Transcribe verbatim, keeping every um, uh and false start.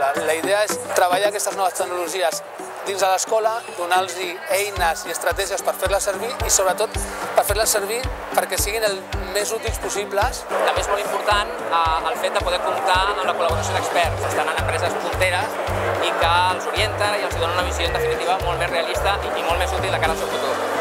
possible. La idea és treballar aquestes noves tecnologies dins de l'escola, donar-los eines i estratègies per fer-les servir i sobretot per fer-les servir perquè siguin el més útils possibles. També és molt important el fet de poder comptar amb la col·laboració d'experts. Estan en empreses punteres i que els orienten i els donen una visió en definitiva molt més realista i molt més útil de cara al seu futur.